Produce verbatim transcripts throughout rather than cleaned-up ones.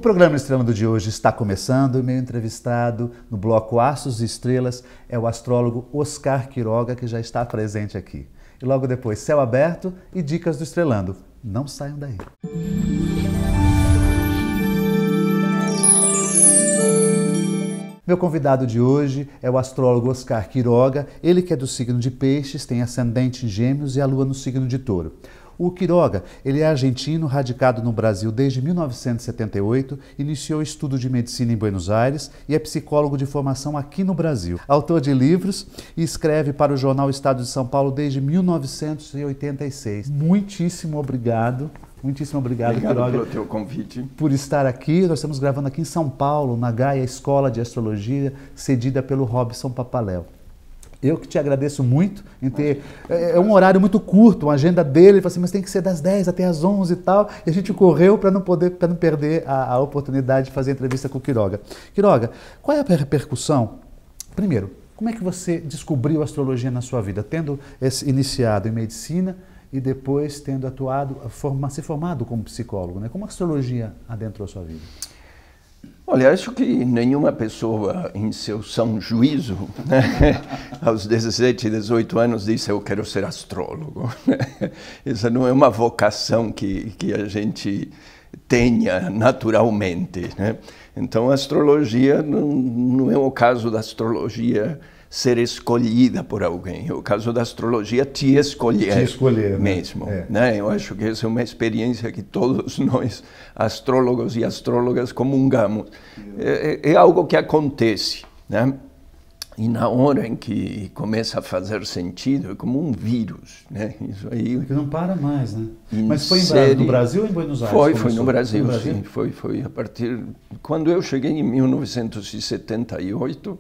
programa Estrelando de hoje está começando e meu entrevistado no bloco Astros e Estrelas é o astrólogo Oscar Quiroga, que já está presente aqui. E logo depois, Céu Aberto e Dicas do Estrelando. Não saiam daí. Meu convidado de hoje é o astrólogo Oscar Quiroga, ele que é do signo de Peixes, tem ascendente em Gêmeos e a lua no signo de Touro. O Quiroga, ele é argentino, radicado no Brasil desde mil novecentos e setenta e oito, iniciou estudo de medicina em Buenos Aires e é psicólogo de formação aqui no Brasil. Autor de livros e escreve para o jornal Estado de São Paulo desde mil novecentos e oitenta e seis. Muitíssimo obrigado. Muitíssimo obrigado, obrigado Quiroga, pelo teu convite. Por estar aqui. Nós estamos gravando aqui em São Paulo, na Gaia Escola de Astrologia, cedida pelo Robson Papaléu. Eu que te agradeço muito em ter... É um horário muito curto, uma agenda dele. Ele falou assim, mas tem que ser das dez até as onze e tal. E a gente correu para não poder, para não perder a, a oportunidade de fazer a entrevista com o Quiroga. Quiroga, qual é a repercussão? Primeiro, como é que você descobriu a astrologia na sua vida? Tendo esse, iniciado em medicina e depois tendo atuado, forma, se formado como psicólogo, né? Como a astrologia adentrou a sua vida? Olha, acho que nenhuma pessoa em seu são juízo, né, aos dezessete, dezoito anos disse eu quero ser astrólogo. Essa não é uma vocação que, que a gente tenha naturalmente, né? Então a astrologia não, não é o caso da astrologia ser escolhida por alguém, é o caso da astrologia te escolher, te escolher mesmo. Né? É. Né? Eu acho que essa é uma experiência que todos nós, astrólogos e astrólogas, comungamos. É, é algo que acontece, né? E na hora em que começa a fazer sentido, é como um vírus, né? Isso aí... Que não para mais, né? Mas foi série... no Brasil ou em Buenos Aires? Foi, foi no Brasil, foi no Brasil, sim. Foi, foi a partir... Quando eu cheguei em mil novecentos e setenta e oito...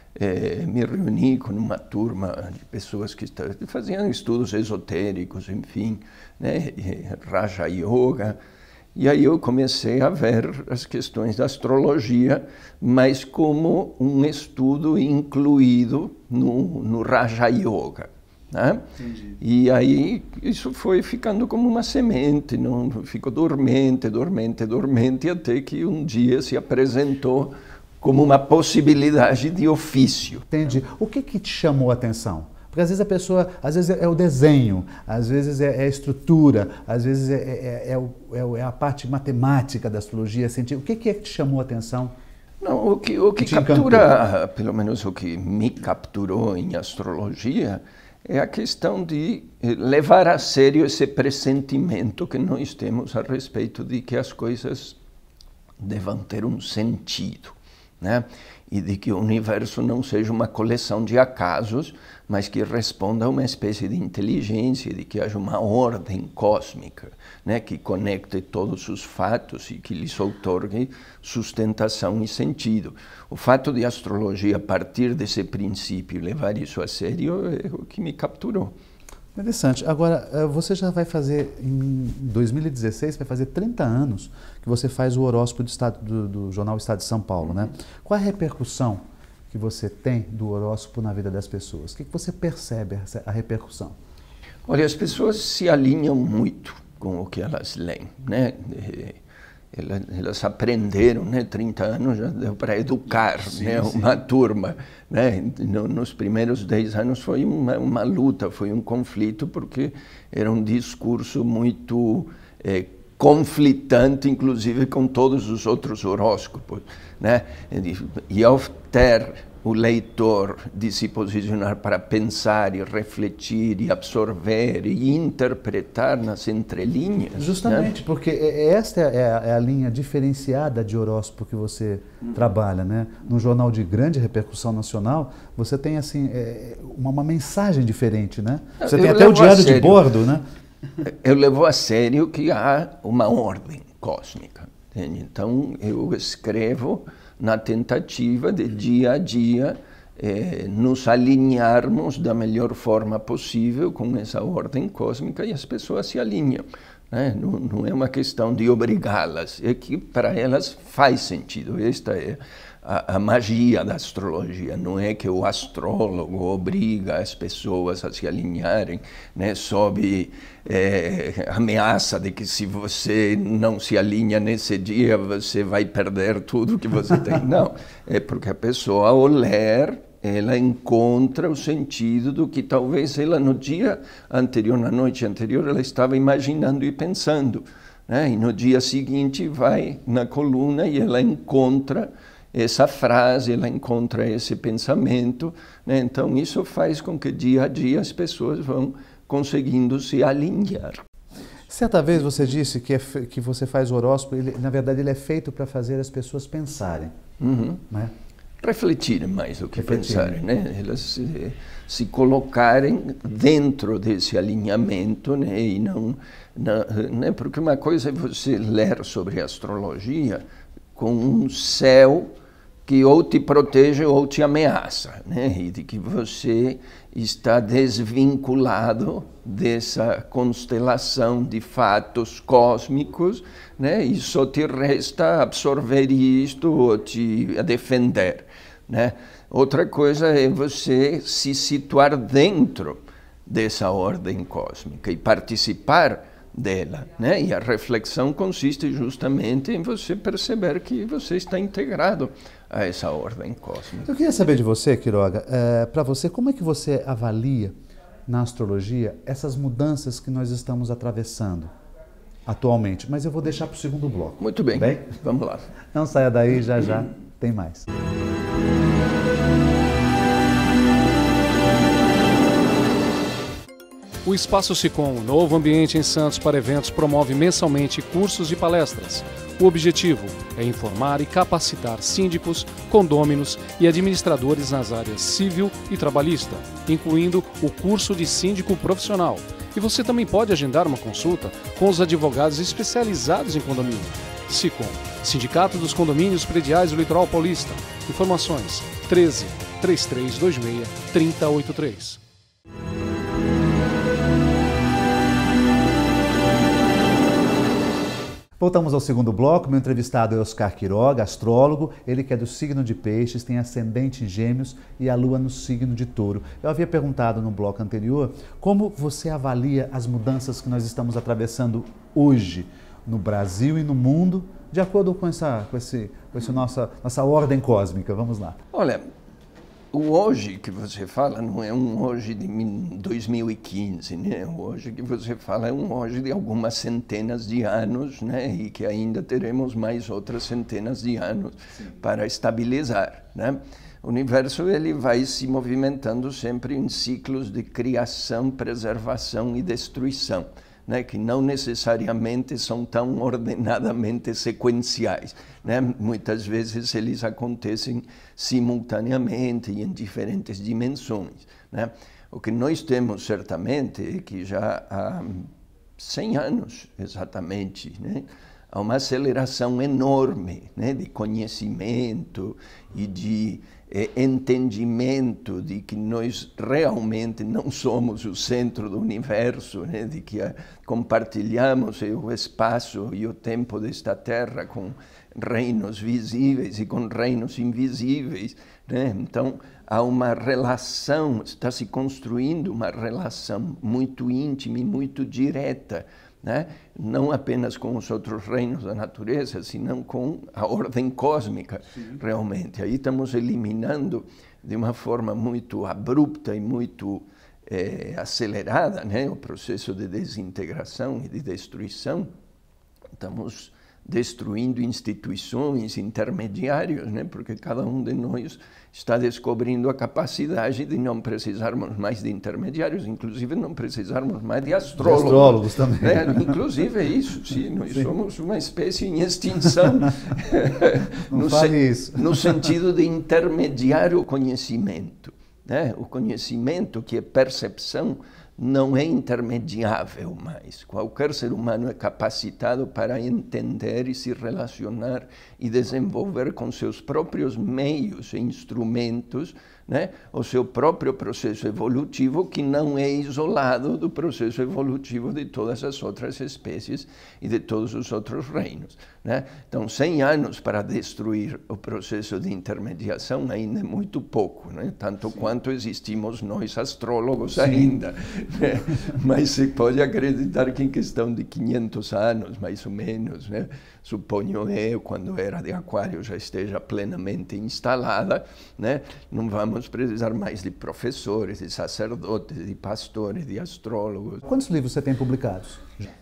Eh, me reuni com uma turma de pessoas que faziam estudos esotéricos, enfim, né, Raja Yoga, e aí eu comecei a ver as questões da astrologia, mas como um estudo incluído no, no Raja Yoga. Né? E aí isso foi ficando como uma semente, não ficou dormente, dormente, dormente, até que um dia se apresentou como uma possibilidade de ofício. Entendi. O que que te chamou a atenção? Porque às vezes a pessoa, às vezes é o desenho, às vezes é a estrutura, às vezes é, é, é, o, é a parte matemática da astrologia. O que que te chamou a atenção? Não, o que, o que captura, pelo menos o que me capturou em astrologia, é a questão de levar a sério esse pressentimento que nós temos a respeito de que as coisas devam ter um sentido. Né? E de que o universo não seja uma coleção de acasos, mas que responda a uma espécie de inteligência, de que haja uma ordem cósmica, né? Que conecte todos os fatos e que lhes outorgue sustentação e sentido. O fato de a astrologia partir desse princípio e levar isso a sério é o que me capturou. Interessante. Agora, você já vai fazer, em dois mil e dezesseis, vai fazer trinta anos que você faz o horóscopo do, estado, do, do jornal Estado de São Paulo, né? Qual a repercussão que você tem do horóscopo na vida das pessoas? O que você percebe a repercussão? Olha, as pessoas se alinham muito com o que elas leem, né? Elas, elas aprenderam, né? trinta anos já deu para educar, sim, né? Sim. Uma turma. Né? Nos primeiros dez anos foi uma, uma luta, foi um conflito, porque era um discurso muito é, conflitante, inclusive com todos os outros horóscopos. Né? E ao ter o leitor de se posicionar para pensar e refletir e absorver e interpretar nas entrelinhas. Justamente, né? Porque esta é a, é a linha diferenciada de horóscopo que você hum. trabalha, né? Num jornal de grande repercussão nacional, você tem assim é, uma, uma mensagem diferente, né? Você Eu tem até o diário de bordo, né? Eu levo a sério que há uma ordem cósmica. Entende? Então, eu escrevo na tentativa de dia a dia eh, nos alinharmos da melhor forma possível com essa ordem cósmica e as pessoas se alinham. Né? Não, não é uma questão de obrigá-las, é que para elas faz sentido. Esta é a, a magia da astrologia. Não é que o astrólogo obriga as pessoas a se alinharem, né, sob é, ameaça de que se você não se alinha nesse dia, você vai perder tudo que você tem. Não, é porque a pessoa, ao ler, ela encontra o sentido do que talvez ela no dia anterior, na noite anterior, ela estava imaginando e pensando, né? E no dia seguinte vai na coluna e ela encontra essa frase, ela encontra esse pensamento, né? Então isso faz com que dia a dia as pessoas vão conseguindo se alinhar. Certa vez você disse que, é, que você faz o horóscopo, ele, na verdade ele é feito para fazer as pessoas pensarem, uhum. né? Refletirem mais do que Refletir. pensarem, né? Elas se, se colocarem dentro desse alinhamento, né? E não, não, né? Porque uma coisa é você ler sobre astrologia com um céu que ou te protege ou te ameaça, né? E de que você está desvinculado dessa constelação de fatos cósmicos, né? E só te resta absorver isto ou te defender, né? Outra coisa é você se situar dentro dessa ordem cósmica e participar dela, né? E a reflexão consiste justamente em você perceber que você está integrado a essa ordem cósmica. Eu queria saber de você, Quiroga, é, para você, como é que você avalia na astrologia essas mudanças que nós estamos atravessando atualmente? Mas eu vou deixar para o segundo bloco. Muito bem, bem, vamos lá. Não saia daí, já já tem mais. O Espaço SICOM, novo ambiente em Santos para eventos, promove mensalmente cursos e palestras. O objetivo é informar e capacitar síndicos, condôminos e administradores nas áreas civil e trabalhista, incluindo o curso de síndico profissional. E você também pode agendar uma consulta com os advogados especializados em condomínio. SICOM, Sindicato dos Condomínios Prediais do Litoral Paulista. Informações treze, três três dois seis, três zero oito três. Voltamos ao segundo bloco. Meu entrevistado é Oscar Quiroga, astrólogo. Ele que é do signo de Peixes, tem ascendente em Gêmeos e a lua no signo de Touro. Eu havia perguntado no bloco anterior como você avalia as mudanças que nós estamos atravessando hoje no Brasil e no mundo, de acordo com essa, com esse, com essa nossa, nossa ordem cósmica. Vamos lá. Olha, o hoje que você fala não é um hoje de dois mil e quinze, né? O hoje que você fala é um hoje de algumas centenas de anos, né? E que ainda teremos mais outras centenas de anos Sim. para estabilizar, né? O universo ele vai se movimentando sempre em ciclos de criação, preservação e destruição, né, que não necessariamente são tão ordenadamente sequenciais, né? Muitas vezes eles acontecem simultaneamente e em diferentes dimensões, né? O que nós temos certamente é que já há cem anos, exatamente, né, há uma aceleração enorme, né, de conhecimento e de É, entendimento de que nós realmente não somos o centro do universo, né? De que a, compartilhamos o espaço e o tempo desta Terra com reinos visíveis e com reinos invisíveis, né? Então há uma relação, está se construindo uma relação muito íntima e muito direta, né? Não apenas com os outros reinos da natureza, senão com a ordem cósmica, Sim. realmente. Aí estamos eliminando de uma forma muito abrupta e muito é, acelerada, né, o processo de desintegração e de destruição. Estamos destruindo instituições, intermediários, né, porque cada um de nós está descobrindo a capacidade de não precisarmos mais de intermediários, inclusive não precisarmos mais de astrólogos. De astrólogos também. Né? Inclusive é isso, sim, nós sim. somos uma espécie em extinção. Não no, fale se, isso. no sentido de intermediar o conhecimento, né? O conhecimento, que é percepção, não é intermediável mais. Qualquer ser humano é capacitado para entender e se relacionar e desenvolver com seus próprios meios e instrumentos, né, o seu próprio processo evolutivo, que não é isolado do processo evolutivo de todas as outras espécies e de todos os outros reinos, né? Então, cem anos para destruir o processo de intermediação ainda é muito pouco, né? Tanto Sim. quanto existimos nós astrólogos Sim. ainda, né? Mas se pode acreditar que em questão de quinhentos anos, mais ou menos, né, suponho eu, quando a era de Aquário já esteja plenamente instalada, né, não vamos precisar mais de professores, de sacerdotes, de pastores, de astrólogos. Quantos livros você tem publicados?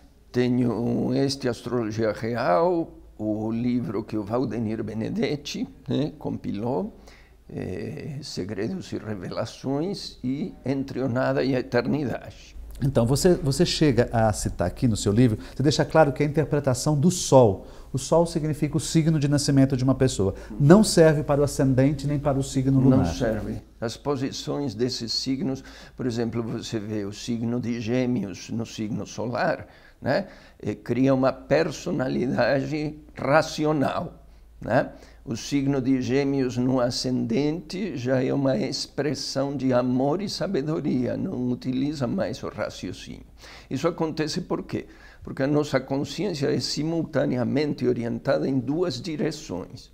Tenho este Astrologia Real, o livro que o Valdenir Benedetti, né, compilou, eh, Segredos e Revelações, e Entre o Nada e a Eternidade. Então, você, você chega a citar aqui no seu livro, você deixa claro que a interpretação do Sol, o Sol significa o signo de nascimento de uma pessoa, não serve para o ascendente nem para o signo lunar. Não serve. As posições desses signos, por exemplo, você vê o signo de Gêmeos no signo solar, né, e cria uma personalidade racional, né? O signo de Gêmeos no ascendente já é uma expressão de amor e sabedoria, não utiliza mais o raciocínio. Isso acontece por quê? Porque a nossa consciência é simultaneamente orientada em duas direções.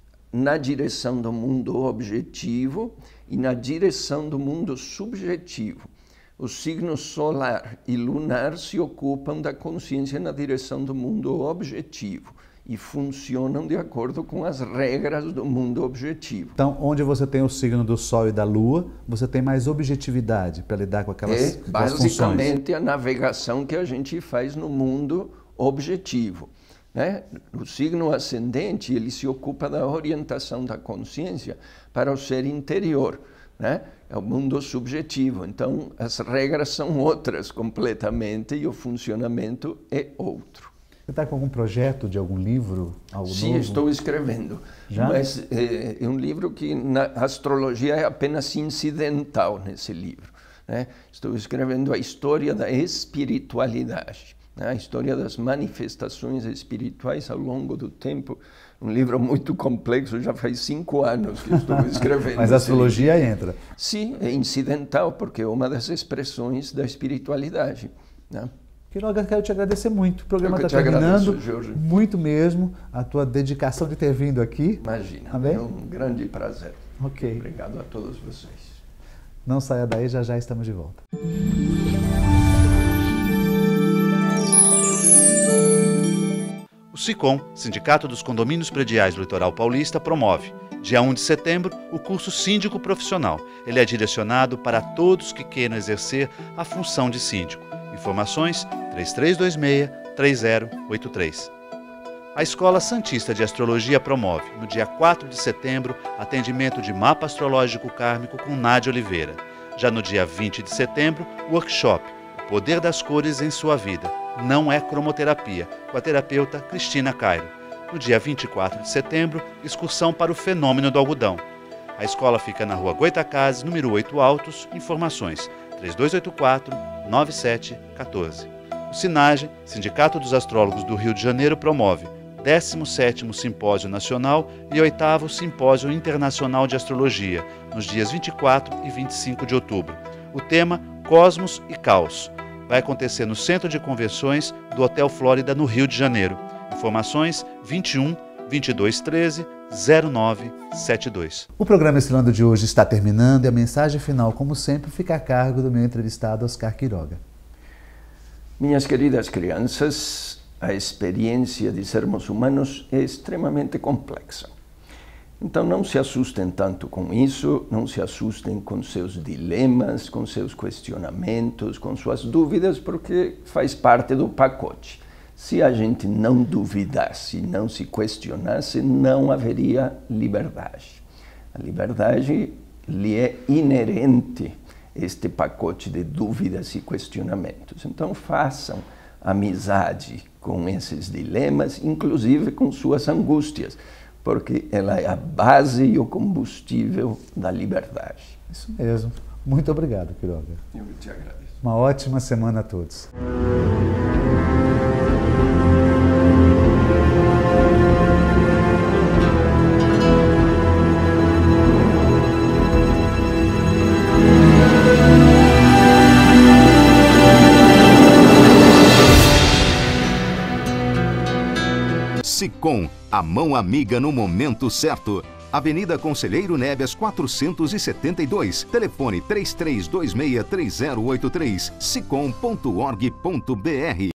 Na direção do mundo objetivo e na direção do mundo subjetivo. Os signos solar e lunar se ocupam da consciência na direção do mundo objetivo e funcionam de acordo com as regras do mundo objetivo. Então, onde você tem o signo do Sol e da Lua, você tem mais objetividade para lidar com aquelas, é, aquelas funções. Basicamente, a navegação que a gente faz no mundo objetivo, né? O signo ascendente, ele se ocupa da orientação da consciência para o ser interior, né? É o mundo subjetivo. Então, as regras são outras completamente e o funcionamento é outro. Você está com algum projeto de algum livro? Algo Sim, novo? estou escrevendo. Já? Mas é, é um livro que na astrologia é apenas incidental nesse livro, né? Estou escrevendo a história da espiritualidade, né? A história das manifestações espirituais ao longo do tempo. Um livro muito complexo, já faz cinco anos que estou escrevendo. Mas a astrologia livro. entra? Sim, é incidental, porque é uma das expressões da espiritualidade, né? Quiroga, quero te agradecer muito. O programa está terminando. Agradeço, muito mesmo. A tua dedicação de ter vindo aqui. Imagina, tá bem? É um grande prazer. Ok. Obrigado a todos vocês. Não saia daí, já já estamos de volta. O SICOM, Sindicato dos Condomínios Prediais do Litoral Paulista, promove, dia um de setembro, o curso Síndico Profissional. Ele é direcionado para todos que queiram exercer a função de síndico. Informações três três dois seis, três zero oito três. A Escola Santista de Astrologia promove, no dia quatro de setembro, atendimento de mapa astrológico kármico com Nádia Oliveira. Já no dia vinte de setembro, workshop O Poder das Cores em Sua Vida. Não é cromoterapia, com a terapeuta Cristina Cairo. No dia vinte e quatro de setembro, excursão para o fenômeno do algodão. A escola fica na rua Goitacazes, número oito Altos. Informações três dois oito quatro, nove sete um quatro. O SINAGE, Sindicato dos Astrólogos do Rio de Janeiro, promove décimo sétimo Simpósio Nacional e oitavo Simpósio Internacional de Astrologia, nos dias vinte e quatro e vinte e cinco de outubro. O tema, Cosmos e Caos. Vai acontecer no Centro de Convenções do Hotel Flórida, no Rio de Janeiro. Informações vinte e um, vinte e dois treze, zero nove sete dois. O programa Estilando de hoje está terminando e a mensagem final, como sempre, fica a cargo do meu entrevistado Oscar Quiroga. Minhas queridas crianças, a experiência de sermos humanos é extremamente complexa. Então não se assustem tanto com isso, não se assustem com seus dilemas, com seus questionamentos, com suas dúvidas, porque faz parte do pacote. Se a gente não duvidasse, não se questionasse, não haveria liberdade. A liberdade lhe é inerente este pacote de dúvidas e questionamentos. Então façam amizade com esses dilemas, inclusive com suas angústias, porque ela é a base e o combustível da liberdade. Isso mesmo. Muito obrigado, Quiroga. Eu te agradeço. Uma ótima semana a todos. Sicom, a mão amiga no momento certo. Avenida Conselheiro Neves quatrocentos e setenta e dois, telefone três três dois seis três zero oito três, sicom ponto org ponto br.